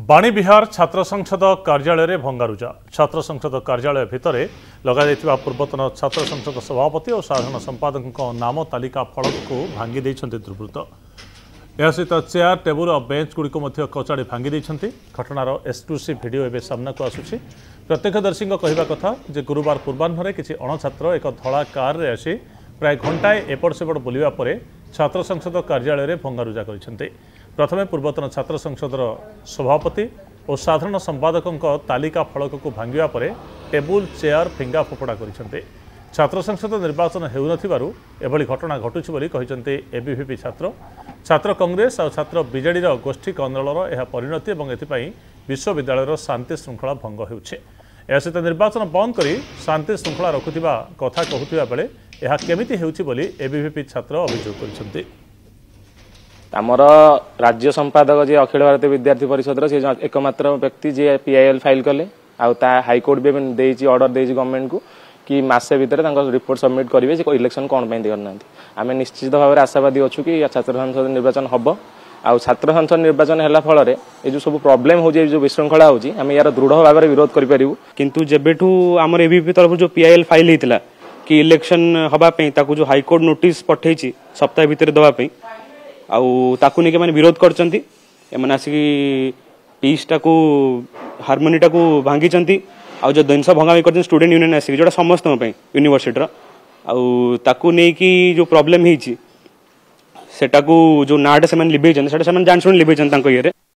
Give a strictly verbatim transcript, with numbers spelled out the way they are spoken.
बाणी बिहार छात्र संसद कार्यालय भंगारुजा छात्र संसद कार्यालय भितर लगे पूर्वतन छात्र संसद सभापति और साधारण संपादक नाम तालिका फलक को भांगी दुर्वृत्त। यह सहित चेयर टेबुल और बेंच गुड़िक कचाड़ी भांगी घटनार एक्सक्लूसिव भिडियो एवं सामना को आसूसी। प्रत्यक्षदर्शी कहवा कथा जे गुरुवार पूर्वाह्न किसी अणछात्र एक धला कार आसी प्राय घंटाए एपट सेपट बुलवा पर छात्र संसद कार्यालय भंगारुजा कर प्रथमे पूर्वतन छात्र संसदर सभापति और साधारण संपादक तालिका फलक को भांगा पर टेबुल चेयर फिंगा फोपड़ा कर छात्र संसद निर्वाचन होउनथिबारु एभली घटना घटुछि बोली कहिसंते एबीवीपी छात्र छात्र कांग्रेस और छात्र बीजेडी गोष्ठी आंदोलन यह परिणति और एथिपाई विश्वविद्यालय शांति श्रृंखला भंग होउछि। यह सहित निर्वाचन बंद करी शांति श्रृंखला रखुथिबा कथा कहूथिबा बेले यह केमिति हेउछि बोली एबीवीपी छात्र अभियोग करिसंते। आमर राज्य संपादक जी अखिल भारतीय विद्यार्थी परिषद से एकमात्र व्यक्ति जी पीआईएल फाइल कले हाईकोर्ट भी देती ऑर्डर देती गवर्नमेंट को कि मासे भितर रिपोर्ट सबमिट करेंगे से इलेक्शन कौन करना आम निश्चित भाव में आशावादी अच्छु कि छात्र संसद निर्वाचन हम आ छात्र संसद निर्वाचन है फल ये जो सब प्रोब्लेम हो जो विशृंखला होची आम यार दृढ़ भाव में विरोध करूँ किंतु जेबेठू आमर एबीवीपी तरफ जो पीआईएल फाइल होता कि इलेक्शन हवापाई जो हाईकोर्ट नोटिस पठे सप्ताह भितर देवाई आउ ताकू नहीं मैंने विरोध करचंती एमन आसिक पीस टाकू हार्मोनी टाकू भांगी आउ जो जिनस भंगामी कर स्टूडेंट यूनियन आसिक जोटा समस्त यूनिवर्सिटी आउ ताकू नहीं कि जो प्रॉब्लम होता जो नाटा से लिभे जान शुणी लिभे ये